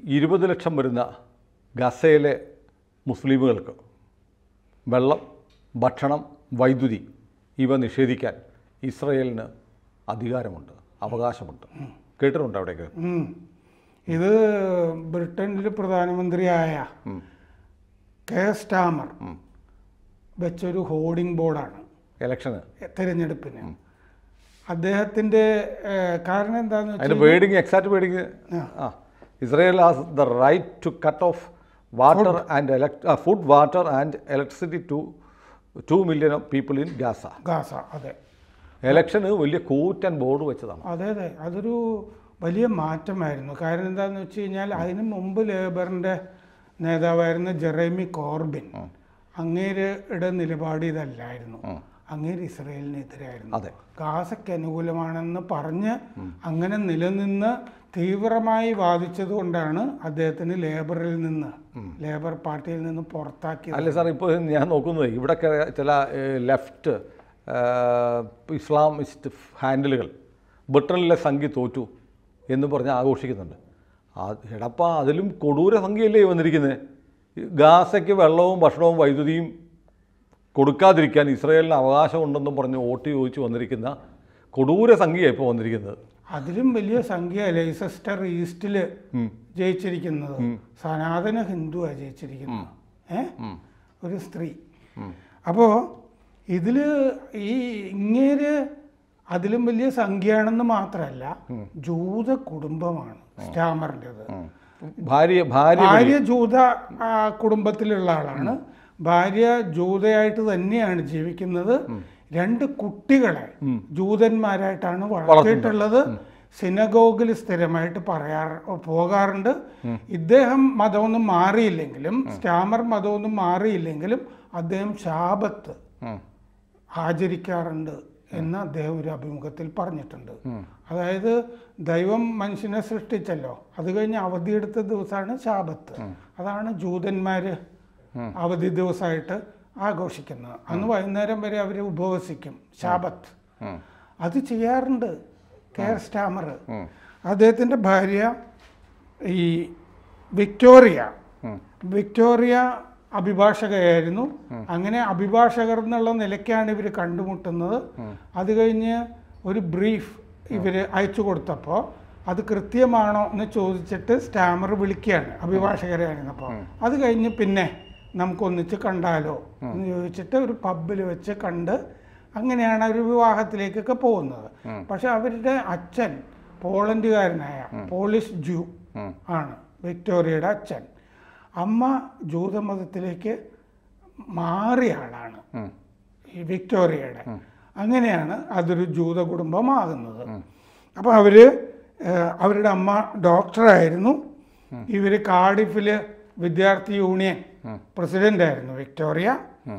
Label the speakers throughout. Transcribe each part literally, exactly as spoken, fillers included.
Speaker 1: ഇരുപത് ലക്ഷം വരുന്ന ഗസയിലെ മുസ്ലിമുകൾക്ക് വെള്ളം, ഭക്ഷണം, വൈദ്യുതി ഇവ നിഷേധിക്കാൻ ഇസ്രയേലിന് അധികാരമുണ്ട്, അവകാശമുണ്ട്. കേട്ടിട്ടുണ്ട് അവിടേക്ക്?
Speaker 2: ഇത് ബ്രിട്ടനിൽ പ്രധാനമന്ത്രിയായ കെ സ്റ്റാമർ വെച്ചൊരു ഹോർഡിംഗ് ബോർഡാണ്
Speaker 1: ഇലക്ഷന്,
Speaker 2: തിരഞ്ഞെടുപ്പിന്. അദ്ദേഹത്തിൻ്റെ കാരണം എന്താണെന്ന് വെച്ചാൽ
Speaker 1: wording, exact wording, Israel has the right to cut off water and electric food water and electricity to two million people in Gaza.
Speaker 2: Gaza അതെ.
Speaker 1: ഇലക്ഷന് വലിയ കൂറ്റൻ ബോർഡ് വെച്ചതാണ്.
Speaker 2: അതെ അതെ അതൊരു വലിയ മാറ്റമായിരുന്നു. കാരണം എന്താണെന്ന് വെച്ച് കഴിഞ്ഞാൽ അതിന് മുമ്പ് ലേബറിൻ്റെ നേതാവായിരുന്ന ജെറേമി കോർബിൻ അങ്ങേരുടെ നിലപാട് ഇതല്ലായിരുന്നു. അങ്ങേര് ഇസ്രയേലിനെതിരായിരുന്നു.
Speaker 1: അതെ,
Speaker 2: ഗാസയ്ക്ക് അനുകൂലമാണെന്ന് പറഞ്ഞ് അങ്ങനെ നിലനിന്ന് തീവ്രമായി വാദിച്ചത് കൊണ്ടാണ് അദ്ദേഹത്തിന് ലേബറിൽ നിന്ന് ലേബർ പാർട്ടിയിൽ നിന്ന് പുറത്താക്കിയത്.
Speaker 1: അല്ല സാർ, ഇപ്പോൾ ഞാൻ നോക്കുന്നത് ഇവിടെ ചില ലെഫ്റ്റ് ഇസ്ലാമിസ്റ്റ് ഹാൻഡിലുകൾ ബ്രിട്ടനിലെ സംഖ്യ തോറ്റു എന്ന് പറഞ്ഞ് ആഘോഷിക്കുന്നുണ്ട്. എടപ്പ അതിലും കൊടൂര സംഖ്യയല്ലേ വന്നിരിക്കുന്നത്. ഗാസയ്ക്ക് വെള്ളവും ഭക്ഷണവും വൈദ്യുതിയും കൊടുക്കാതിരിക്കാൻ ഇസ്രയേലിന് അവകാശമുണ്ടെന്നും പറഞ്ഞ് വോട്ട് ചോദിച്ചു വന്നിരിക്കുന്ന കൊടൂര സംഖ്യയാണ് ഇപ്പോൾ വന്നിരിക്കുന്നത്.
Speaker 2: അതിലും വലിയ സംഖ്യ ലൈസസ്റ്റർ ഈസ്റ്റിൽ ജയിച്ചിരിക്കുന്നത് സനാതന ഹിന്ദുവാണ് ജയിച്ചിരിക്കുന്നത്, ഏ ഒരു സ്ത്രീ. അപ്പോൾ ഇതിൽ ഈ ഇങ്ങേര് അതിലും വലിയ സംഖ്യയാണെന്ന് മാത്രമല്ല, ജൂത കുടുംബമാണ് സ്റ്റാമറിൻ്റെത്.
Speaker 1: ഭാര്യ
Speaker 2: ഭാര്യ ജൂത കുടുംബത്തിലുള്ള ആളാണ്. ഭാര്യ ജൂതയായിട്ട് തന്നെയാണ് ജീവിക്കുന്നത്. രണ്ട് കുട്ടികളെ ജൂതന്മാരായിട്ടാണ് വളർത്തിയിട്ടുള്ളത്. സിനഗോഗിൽ സ്ഥിരമായിട്ട് പറയാറ് പോകാറുണ്ട്. ഇദ്ദേഹം മതമൊന്നും മാറിയില്ലെങ്കിലും, സ്റ്റാമർ മതമൊന്നും മാറിയില്ലെങ്കിലും അദ്ദേഹം ശാബത്ത് ആചരിക്കാറുണ്ട് എന്ന് അദ്ദേഹം ഒരു അഭിമുഖത്തിൽ പറഞ്ഞിട്ടുണ്ട്. അതായത് ദൈവം മനുഷ്യനെ സൃഷ്ടിച്ചല്ലോ, അത് കഴിഞ്ഞ് അവധിയെടുത്ത ദിവസമാണ് ശാബത്ത്. അതാണ് ജൂതന്മാർ അവധി ദിവസമായിട്ട് ആഘോഷിക്കുന്നത്. അന്ന് വൈകുന്നേരം വരെ അവർ ഉപവസിക്കും, ശാബത്ത്. അത് ചെയ്യാറുണ്ട് കെയർ സ്റ്റാമർ. അദ്ദേഹത്തിൻ്റെ ഭാര്യ ഈ വിക്ടോറിയ വിക്ടോറിയ അഭിഭാഷകയായിരുന്നു. അങ്ങനെ അഭിഭാഷകർ എന്നുള്ള നിലയ്ക്കാണ് ഇവർ കണ്ടുമുട്ടുന്നത്. അത് കഴിഞ്ഞ് ഒരു ബ്രീഫ് ഇവർ അയച്ചു കൊടുത്തപ്പോൾ അത് കൃത്യമാണോ എന്ന് ചോദിച്ചിട്ട് സ്റ്റാമർ വിളിക്കുകയാണ് അഭിഭാഷകരായിരുന്നപ്പോൾ. അത് കഴിഞ്ഞ് പിന്നെ നമുക്കൊന്നിച്ച് കണ്ടാലോ എന്ന് ചോദിച്ചിട്ട് ഒരു പബ്ബിൽ വെച്ച് കണ്ട് അങ്ങനെയാണ് അവർ വിവാഹത്തിലേക്കൊക്കെ പോകുന്നത്. പക്ഷെ അവരുടെ അച്ഛൻ പോളണ്ടുകാരനായ പോളിഷ് ജൂ ആണ് വിക്ടോറിയയുടെ അച്ഛൻ. അമ്മ ജൂതമതത്തിലേക്ക് മാറിയ ആളാണ് ഈ വിക്ടോറിയയുടെ. അങ്ങനെയാണ് അതൊരു ജൂത കുടുംബമാകുന്നത്. അപ്പോൾ അവർ അവരുടെ അമ്മ ഡോക്ടറായിരുന്നു. ഇവർ കാർഡിഫിൽ വിദ്യാർത്ഥി യൂണിയൻ പ്രസിഡൻ്റായിരുന്നു വിക്ടോറിയ.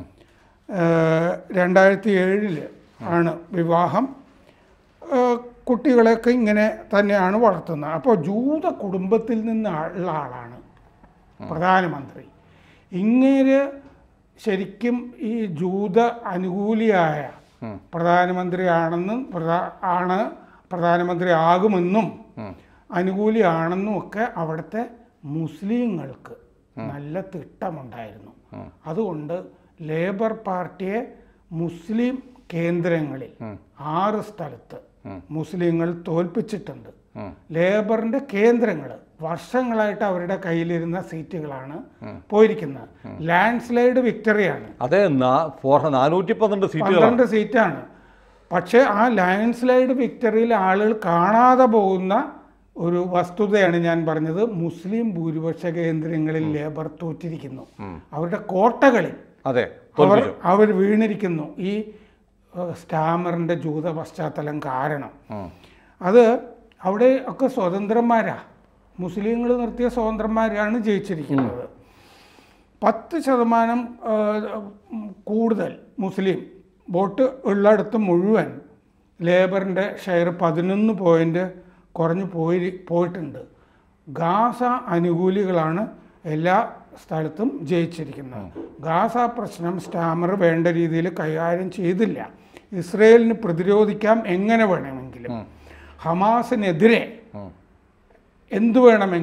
Speaker 2: രണ്ടായിരത്തി ഏഴില് ആണ് വിവാഹം. കുട്ടികളെയൊക്കെ ഇങ്ങനെ തന്നെയാണ് വളർത്തുന്നത്. അപ്പോൾ ജൂത കുടുംബത്തിൽ നിന്നുള്ള ആളാണ് പ്രധാനമന്ത്രി. ഇങ്ങനെ ശരിക്കും ഈ ജൂത അനുകൂലിയായ പ്രധാനമന്ത്രിയാണെന്നും ആണ് പ്രധാനമന്ത്രി ആകുമെന്നും അനുകൂലിയാണെന്നും ഒക്കെ അവിടുത്തെ മുസ്ലിങ്ങൾക്ക് നല്ല തിട്ടമുണ്ടായിരുന്നു. അതുകൊണ്ട് ലേബർ പാർട്ടിയെ മുസ്ലിം കേന്ദ്രങ്ങളിൽ ആറ് സ്ഥലത്ത് മുസ്ലിങ്ങൾ തോൽപ്പിച്ചിട്ടുണ്ട്. ലേബറിന്റെ കേന്ദ്രങ്ങൾ വർഷങ്ങളായിട്ട് അവരുടെ കയ്യിലിരുന്ന സീറ്റുകളാണ് പോയിരിക്കുന്നത്. ലാൻഡ് സ്ലൈഡ് വിക്ടറിയാണ്.
Speaker 1: അതെ, നാനൂറ്റി പന്ത്രണ്ട്
Speaker 2: സീറ്റാണ്. പക്ഷേ ആ ലാൻഡ് സ്ലൈഡ് വിക്ടറിയിൽ ആളുകൾ കാണാതെ പോകുന്ന ഒരു വസ്തുതയാണ് ഞാൻ പറഞ്ഞത്. മുസ്ലിം ഭൂരിപക്ഷ കേന്ദ്രങ്ങളിൽ ലേബർ തോറ്റിരിക്കുന്നു. അവരുടെ കോട്ടകളിൽ
Speaker 1: അതെ
Speaker 2: അവർ അവർ വീണിരിക്കുന്നു. ഈ സ്റ്റാമറിൻ്റെ ജൂത പശ്ചാത്തലം കാരണം. അത് അവിടെ ഒക്കെ സ്വതന്ത്രന്മാരാ, മുസ്ലിങ്ങൾ നിർത്തിയ സ്വതന്ത്രന്മാരാണ് ജയിച്ചിരിക്കുന്നത്. പത്ത് ശതമാനം കൂടുതൽ മുസ്ലിം വോട്ട് ഉള്ളിടത്ത് മുഴുവൻ ലേബറിൻ്റെ ഷെയർ പതിനൊന്ന് പോയിൻ്റ് കുറഞ്ഞു പോയി പോയിട്ടുണ്ട്. ഗാസ അനുകൂലികളാണ് എല്ലാ സ്ഥലത്തും ജയിച്ചിരിക്കുന്നത്. ഗാസ പ്രശ്നം സ്റ്റാമർ വേണ്ട രീതിയിൽ കൈകാര്യം ചെയ്തില്ല. ഇസ്രയേലിന് പ്രതിരോധിക്കാം എങ്ങനെ വേണമെങ്കിലും, ഹമാസിനെതിരെ എന്തു വേണമെങ്കിലും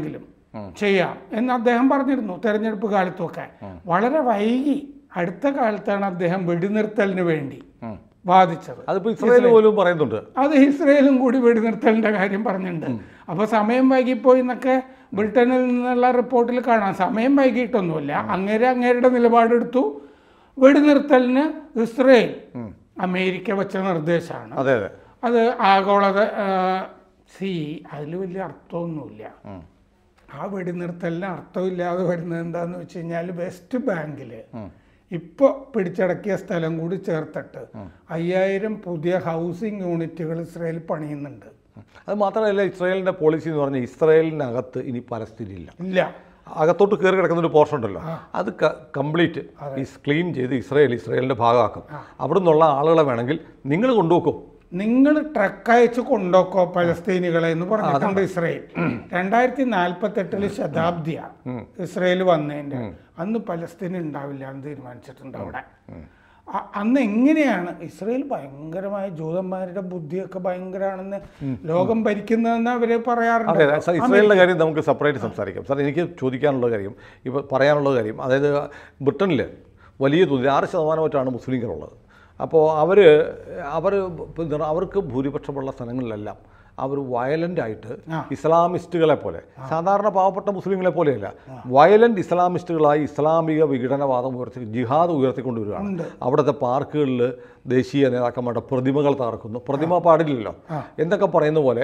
Speaker 2: ചെയ്യാം എന്ന് അദ്ദേഹം പറഞ്ഞിരുന്നു തെരഞ്ഞെടുപ്പ് കാലത്തൊക്കെ. വളരെ വൈകി അടുത്ത കാലത്താണ് അദ്ദേഹം വെടിനിർത്തലിന് വേണ്ടി വാദിച്ചത്.
Speaker 1: അതിപ്പോൾ ഇസ്രായേൽ പോലും പറയുന്നുണ്ട്.
Speaker 2: അത് ഇസ്രായേലും കൂടി വെടിനിർത്തലിൻ്റെ കാര്യം പറഞ്ഞിട്ടുണ്ട്. അപ്പോൾ സമയം വൈകിപ്പോയി എന്നൊക്കെ ബ്രിട്ടനിൽ നിന്നുള്ള റിപ്പോർട്ടിൽ കാണാം. സമയം വൈകിട്ടൊന്നുമില്ല, അങ്ങേരെ അങ്ങേരുടെ നിലപാടെടുത്തു. വെടിനിർത്തലിന് ഇസ്രായേൽ അമേരിക്ക വെച്ച നിർദ്ദേശമാണ്.
Speaker 1: അതെ അതെ
Speaker 2: അത് ആഗോളത സി അതിൽ വലിയ അർത്ഥമൊന്നുമില്ല. ആ വെടിനിർത്തലിന് അർത്ഥമില്ലാതെ വരുന്നത് എന്താണെന്ന് വെച്ച് കഴിഞ്ഞാൽ വെസ്റ്റ് ബാങ്കിൽ ഇപ്പോൾ പിടിച്ചടക്കിയ സ്ഥലം കൂടി ചേർത്തിട്ട് അയ്യായിരം പുതിയ ഹൗസിംഗ് യൂണിറ്റുകൾ ഇസ്രായേൽ പണിയുന്നുണ്ട്.
Speaker 1: അത് മാത്രമല്ല, ഇസ്രായേലിൻ്റെ പോളിസി എന്ന് പറഞ്ഞാൽ ഇസ്രായേലിനകത്ത് ഇനി പലസ്തീൻ ഇല്ല.
Speaker 2: ഇല്ല,
Speaker 1: അകത്തോട്ട് കയറി കിടക്കുന്ന ഒരു പോർഷൻ ഉണ്ടല്ലോ, അത് കംപ്ലീറ്റ് ഈ ക്ലീൻ ചെയ്ത് ഇസ്രായേൽ ഇസ്രായേലിൻ്റെ ഭാഗമാക്കും. അവിടെ നിന്നുള്ള ആളുകളെ വേണമെങ്കിൽ നിങ്ങൾ കൊണ്ടുപോക്കും,
Speaker 2: നിങ്ങൾ ട്രക്ക് അയച്ച് കൊണ്ടുപോക്കോ പലസ്തീനികളെ എന്ന് പറഞ്ഞിട്ടുണ്ട് ഇസ്രായേൽ. രണ്ടായിരത്തി നാൽപ്പത്തെട്ടില് ശതാബ്ദിയ ഇസ്രായേൽ വന്നതിൻ്റെ അന്ന് പലസ്തീൻ ഉണ്ടാവില്ല എന്ന് തീരുമാനിച്ചിട്ടുണ്ട് അവിടെ. അന്ന് എങ്ങനെയാണ് ഇസ്രായേൽ ഭയങ്കരമായ ജൂതന്മാരുടെ ബുദ്ധിയൊക്കെ ഭയങ്കരമാണെന്ന് ലോകം ഭരിക്കുന്നതെന്ന് അവർ പറയാറുണ്ട്.
Speaker 1: ഇസ്രായേലിൻ്റെ കാര്യം നമുക്ക് സെപ്പറേറ്റ് സംസാരിക്കാം സാർ. എനിക്ക് ചോദിക്കാനുള്ള കാര്യം, ഇപ്പോൾ പറയാനുള്ള കാര്യം, അതായത് ബ്രിട്ടനിൽ വലിയ തോതിൽ ആറ് ശതമാനമായിട്ടാണ് മുസ്ലിങ്ങളുള്ളത്. അപ്പോൾ അവർ അവർ അവർക്ക് ഭൂരിപക്ഷമുള്ള സ്ഥലങ്ങളിലെല്ലാം അവർ വയലൻ്റായിട്ട് ഇസ്ലാമിസ്റ്റുകളെ പോലെ, സാധാരണ പാവപ്പെട്ട മുസ്ലിങ്ങളെ പോലെയല്ല, വയലൻ്റ് ഇസ്ലാമിസ്റ്റുകളായി ഇസ്ലാമിക വിഘടനവാദം ഉയർത്തി ജിഹാദ് ഉയർത്തിക്കൊണ്ടുവരികയാണ്. അവിടുത്തെ പാർക്കുകളിൽ ദേശീയ നേതാക്കന്മാരുടെ പ്രതിമകൾ തകർക്കുന്നു. പ്രതിമ പാടില്ലല്ലോ എന്നൊക്കെ പറയുന്ന പോലെ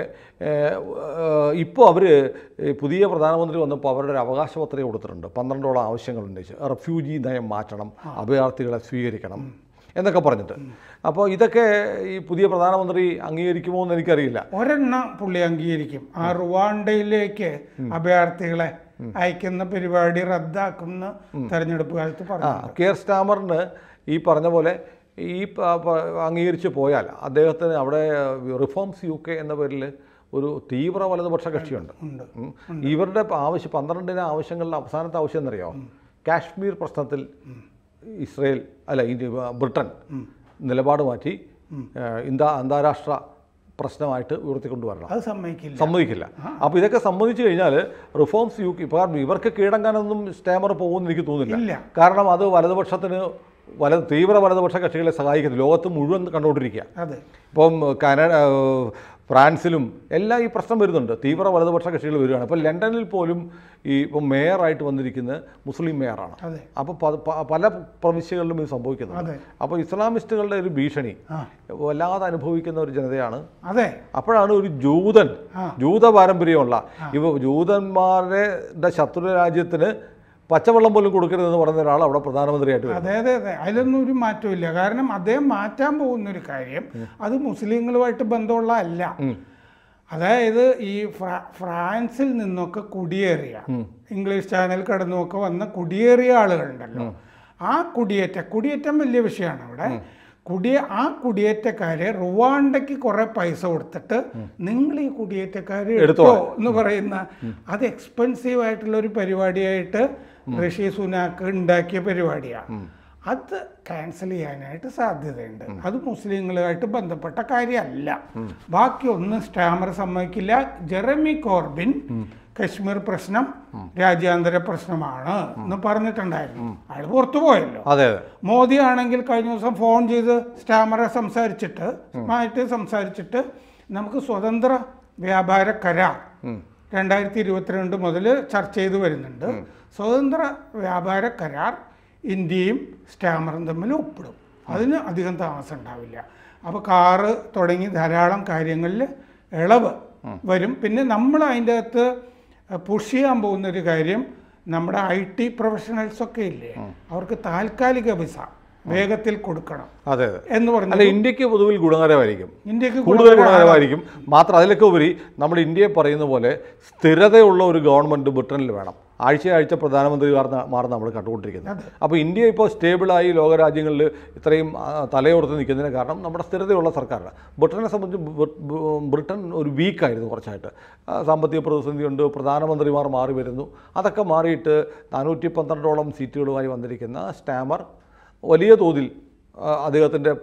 Speaker 1: ഇപ്പോൾ അവർ പുതിയ പ്രധാനമന്ത്രി വന്നപ്പോൾ അവരുടെ ഒരു അവകാശ പത്രിക കൊടുത്തിട്ടുണ്ട്. പന്ത്രണ്ടോളം ആവശ്യങ്ങൾ ഉന്നയിച്ച് റെഫ്യൂജി നയം മാറ്റണം, അഭയാർത്ഥികളെ സ്വീകരിക്കണം എന്നൊക്കെ പറഞ്ഞിട്ട്. അപ്പോൾ ഇതൊക്കെ ഈ പുതിയ പ്രധാനമന്ത്രി അംഗീകരിക്കുമോ എന്ന് എനിക്കറിയില്ല.
Speaker 2: ഒരെണ്ണം പുള്ളി അംഗീകരിക്കും. ആ റുവാണ്ടയിലേക്ക് അഭയാർത്ഥികളെ അയക്കുന്ന പരിപാടി റദ്ദാക്കുന്ന തെരഞ്ഞെടുപ്പ് കാലത്ത് പറഞ്ഞു.
Speaker 1: കെയർ സ്റ്റാമറിന് ഈ പറഞ്ഞ പോലെ ഈ അംഗീകരിച്ച് പോയാൽ അദ്ദേഹത്തിന് അവിടെ റിഫോംസ് യു കെ എന്ന പേരിൽ ഒരു തീവ്ര വലതുപക്ഷ കക്ഷിയുണ്ട്. ഇവരുടെ ആവശ്യം പന്ത്രണ്ടിന് ആവശ്യങ്ങളുടെ അവസാനത്തെ ആവശ്യം എന്നറിയോ? കാശ്മീർ പ്രശ്നത്തിൽ ഇസ്രായേൽ അല്ല ഇന്ത്യ ബ്രിട്ടൻ നിലപാട് മാറ്റി ഇന്ത്യ അന്താരാഷ്ട്ര പ്രശ്നമായിട്ട് ഉയർത്തിക്കൊണ്ടുവരണം.
Speaker 2: അത് സമ്മതിക്കില്ല
Speaker 1: സമ്മതിക്കില്ല അപ്പോൾ ഇതൊക്കെ സമ്മതിച്ചു കഴിഞ്ഞാൽ റിഫോംസ് യു കെ കാരണം ഇവർക്ക് കീഴടങ്ങാനൊന്നും സ്റ്റാമർ പോകുമെന്ന് എനിക്ക് തോന്നുന്നില്ല. കാരണം അത് വലതുപക്ഷത്തിന് വല തീവ്ര വലതുപക്ഷ കക്ഷികളെ സഹായിക്കുന്നത് ലോകത്ത് മുഴുവൻ കണ്ടുകൊണ്ടിരിക്കുക. ഇപ്പം കാനഡ ഫ്രാൻസിലും എല്ലാം ഈ പ്രശ്നം വരുന്നുണ്ട്. തീവ്ര വലതുപക്ഷ കക്ഷികൾ വരികയാണ്. ഇപ്പോൾ ലണ്ടനിൽ പോലും ഈ ഇപ്പം മേയറായിട്ട് വന്നിരിക്കുന്നത് മുസ്ലിം മേയറാണ്. അപ്പോൾ പല പ്രവിശ്യകളിലും ഇത് സംഭവിക്കുന്നുണ്ട്. അപ്പോൾ ഇസ്ലാമിസ്റ്റുകളുടെ ഒരു ഭീഷണി വല്ലാതെ അനുഭവിക്കുന്ന ഒരു ജനതയാണ്.
Speaker 2: അതെ,
Speaker 1: അപ്പോഴാണ് ഒരു ജൂതൻ ജൂത പാരമ്പര്യമുള്ള ഇവ ജൂതന്മാരുടെ ശത്രു രാജ്യത്തിന് പച്ചവെള്ളം പോലും കൊടുക്കരുതെന്ന് പറയുന്ന ഒരാൾ അവിടെ പ്രധാനമന്ത്രിയായിട്ട് വരും.
Speaker 2: അതെ അതെ അതെ അതിലൊന്നും ഒരു മാറ്റമില്ല. കാരണം അദ്ദേഹം മാറ്റാൻ പോകുന്നൊരു കാര്യം അത് മുസ്ലിങ്ങളുമായിട്ട് ബന്ധമുള്ള അല്ല. അതായത് ഈ ഫ്രാൻസിൽ നിന്നൊക്കെ കുടിയേറിയ ഇംഗ്ലീഷ് ചാനൽ കടന്നുമൊക്കെ വന്ന കുടിയേറിയ ആളുകളുണ്ടല്ലോ, ആ കുടിയേറ്റ കുടിയേറ്റം വലിയ വിഷയമാണ് അവിടെ. കുടിയ ആ കുടിയേറ്റക്കാരെ റുവാണ്ടയ്ക്ക് കുറെ പൈസ കൊടുത്തിട്ട് നിങ്ങൾ ഈ കുടിയേറ്റക്കാരെ എടുത്തോ എന്ന് പറയുന്ന അത് എക്സ്പെൻസീവ് ആയിട്ടുള്ള ഒരു പരിപാടിയായിട്ട് ഋഷി സുനാക്ക് ഉണ്ടാക്കിയ പരിപാടിയാണ്. അത് ക്യാൻസൽ ചെയ്യാനായിട്ട് സാധ്യതയുണ്ട്. അത് മുസ്ലിങ്ങളുമായിട്ട് ബന്ധപ്പെട്ട കാര്യമല്ല. ബാക്കിയൊന്നും സ്റ്റാമർ സമ്മതിക്കില്ല. ജെറമി കോർബിൻ കശ്മീർ പ്രശ്നം രാജ്യാന്തര പ്രശ്നമാണ് എന്ന് പറഞ്ഞിട്ടുണ്ടായിരുന്നു. അയാൾ പുറത്തു പോയല്ലോ. മോദി ആണെങ്കിൽ കഴിഞ്ഞ ദിവസം ഫോൺ ചെയ്ത് സ്റ്റാമറെ സംസാരിച്ചിട്ട് മായിട്ട് സംസാരിച്ചിട്ട് നമുക്ക് സ്വതന്ത്ര വ്യാപാര കരാർ രണ്ടായിരത്തി ഇരുപത്തിരണ്ട് മുതൽ ചർച്ച ചെയ്ത് വരുന്നുണ്ട്. സ്വതന്ത്ര വ്യാപാര കരാർ ഇന്ത്യയും സ്റ്റാമറും തമ്മിൽ ഒപ്പിടും. അതിന് അധികം താമസം ഉണ്ടാവില്ല. അപ്പോൾ കാറ് തുടങ്ങി ധാരാളം കാര്യങ്ങളിൽ ഇളവ് വരും. പിന്നെ നമ്മൾ അതിൻ്റെ അകത്ത് പുഷ് ചെയ്യാൻ പോകുന്നൊരു കാര്യം നമ്മുടെ ഐ ടി പ്രൊഫഷണൽസൊക്കെ ഇല്ലേ, അവർക്ക് താൽക്കാലിക വിസ വേഗത്തിൽ കൊടുക്കണം എന്ന് പറഞ്ഞാൽ
Speaker 1: ഇന്ത്യക്ക് പൊതുവിൽ ഗുണകരമായിരിക്കും.
Speaker 2: ഇന്ത്യക്ക്
Speaker 1: കൂടുതൽ ഗുണകരമായിരിക്കും. മാത്രം അതിലൊക്കെ ഉപരി നമ്മുടെ ഇന്ത്യയെ പറയുന്ന പോലെ സ്ഥിരതയുള്ള ഒരു ഗവൺമെൻറ് ബ്രിട്ടനിൽ വേണം. ആഴ്ച ആഴ്ച പ്രധാനമന്ത്രി മാറി നമ്മൾ കണ്ടുകൊണ്ടിരിക്കുന്നത്. അപ്പോൾ ഇന്ത്യ ഇപ്പോൾ സ്റ്റേബിളായി ലോകരാജ്യങ്ങളിൽ ഇത്രയും തലയോർത്ത് നിൽക്കുന്നതിന് കാരണം നമ്മുടെ സ്ഥിരതയുള്ള സർക്കാരാണ്. ബ്രിട്ടനെ സംബന്ധിച്ച് ബ്രിട്ടൻ ഒരു വീക്കായിരുന്നു കുറച്ചായിട്ട്. സാമ്പത്തിക പ്രതിസന്ധിയുണ്ട്, പ്രധാനമന്ത്രിമാർ മാറി വരുന്നു. അതൊക്കെ മാറിയിട്ട് നാനൂറ്റി പന്ത്രണ്ടോളം സീറ്റുകളുമായി വന്നിരിക്കുന്ന സ്റ്റാമർ വലിയ തോതിൽ അദ്ദേഹത്തിൻ്റെ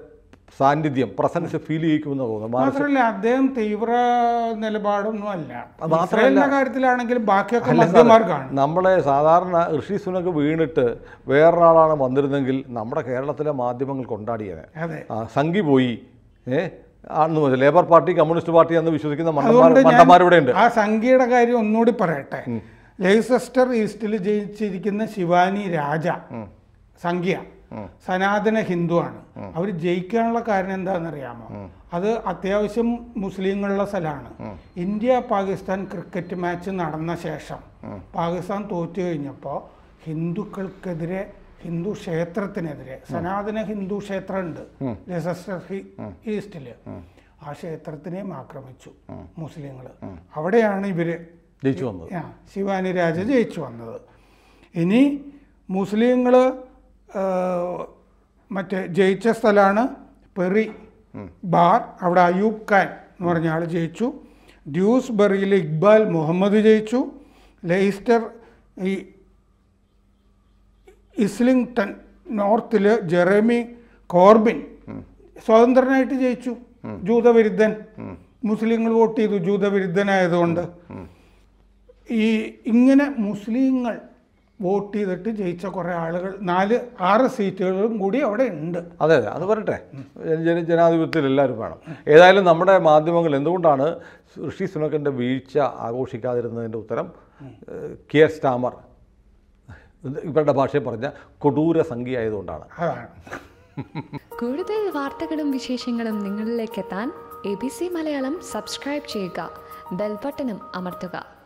Speaker 1: സാന്നിധ്യം പ്രസൻസ് ഫീൽ ചെയ്യിക്കുമെന്ന് തോന്നുന്നു.
Speaker 2: മാത്രമല്ല അദ്ദേഹം തീവ്ര നിലപാടൊന്നും അല്ല.
Speaker 1: മാത്രമല്ല
Speaker 2: ഇസ്രായേലിന്റെ കാര്യത്തിലാണെങ്കിലും ബാക്കിയൊക്കെ മധ്യമാർഗമാണ്.
Speaker 1: നമ്മളെ സാധാരണ ഋഷി സുനക് വീണിട്ട് വേറൊരാളാണ് വന്നിരുന്നെങ്കിൽ നമ്മുടെ കേരളത്തിലെ മാധ്യമങ്ങൾ കൊണ്ടാടിയത്. സംഘി പോയി ഏഹ് ആണെന്ന് ലേബർ പാർട്ടി കമ്മ്യൂണിസ്റ്റ് പാർട്ടി എന്ന് വിശ്വസിക്കുന്ന മണ്ടന്മാരിവിടെ ഉണ്ട്.
Speaker 2: ആ സംഘിയുടെ കാര്യം ഒന്നുകൂടി പറയട്ടെ. ലെയ്സെസ്റ്റർ ഈസ്റ്റിൽ ജയിച്ചിരിക്കുന്ന ശിവാനി രാജ സംഖ്യ സനാതന ഹിന്ദുവാണ്. അവർ ജയിക്കാനുള്ള കാരണം എന്താണെന്നറിയാമോ? അത് അത്യാവശ്യം മുസ്ലിങ്ങളുള്ള സ്ഥലമാണ്. ഇന്ത്യ പാകിസ്ഥാൻ ക്രിക്കറ്റ് മാച്ച് നടന്ന ശേഷം പാകിസ്ഥാൻ തോറ്റു കഴിഞ്ഞപ്പോൾ ഹിന്ദുക്കൾക്കെതിരെ, ഹിന്ദു ക്ഷേത്രത്തിനെതിരെ, സനാതന ഹിന്ദു ക്ഷേത്രമുണ്ട് ലെയ്സെസ്റ്റർ ഈസ്റ്റില്, ആ ക്ഷേത്രത്തിനെയും ആക്രമിച്ചു മുസ്ലിങ്ങൾ. അവിടെയാണ് ഇവര്
Speaker 1: ജയിച്ചു വന്നത്.
Speaker 2: ശിവാനി രാജ ജയിച്ചു വന്നത്. ഇനി മുസ്ലിങ്ങൾ മറ്റേ ജയിച്ച സ്ഥലമാണ് പെറി ബാർ. അവിടെ അയൂബ് ഖാൻ എന്ന് പറഞ്ഞ ആൾ ജയിച്ചു. ഡ്യൂസ്ബറിയിൽ ഇക്ബാൽ മുഹമ്മദ് ജയിച്ചു. ലെയ്സ്റ്റർ ഈ ഇസ്ലിംഗ്ടൺ നോർത്തിൽ ജെറമി കോർബിൻ സ്വതന്ത്രനായിട്ട് ജയിച്ചു. ജൂതവിരുദ്ധൻ. മുസ്ലിങ്ങൾ വോട്ട് ചെയ്തു ജൂതവിരുദ്ധനായതുകൊണ്ട്. ഈ ഇങ്ങനെ മുസ്ലിങ്ങൾ വോട്ട് ചെയ്തിട്ട് ജയിച്ച കുറേ ആളുകൾ, നാല് ആറ് സീറ്റുകളും കൂടി അവിടെ ഉണ്ട്.
Speaker 1: അതെ അതെ അത് പറയട്ടെ. ജനാധിപത്യത്തിൽ എല്ലാവരും വേണം. ഏതായാലും നമ്മുടെ മാധ്യമങ്ങൾ എന്തുകൊണ്ടാണ് ഋഷി സുനക്കിൻ്റെ വീഴ്ച ആഘോഷിക്കാതിരുന്നതിൻ്റെ ഉത്തരം കിയർ സ്റ്റാമർ ഇവരുടെ ഭാഷയിൽ പറഞ്ഞ കൊടൂര സംഖ്യ ആയതുകൊണ്ടാണ്.
Speaker 3: കൂടുതൽ വാർത്തകളും വിശേഷങ്ങളും നിങ്ങളിലേക്ക് എത്താൻ A B C Malayalam subscribe ചെയ്യുക, ബെൽ ബട്ടണും അമർത്തുക.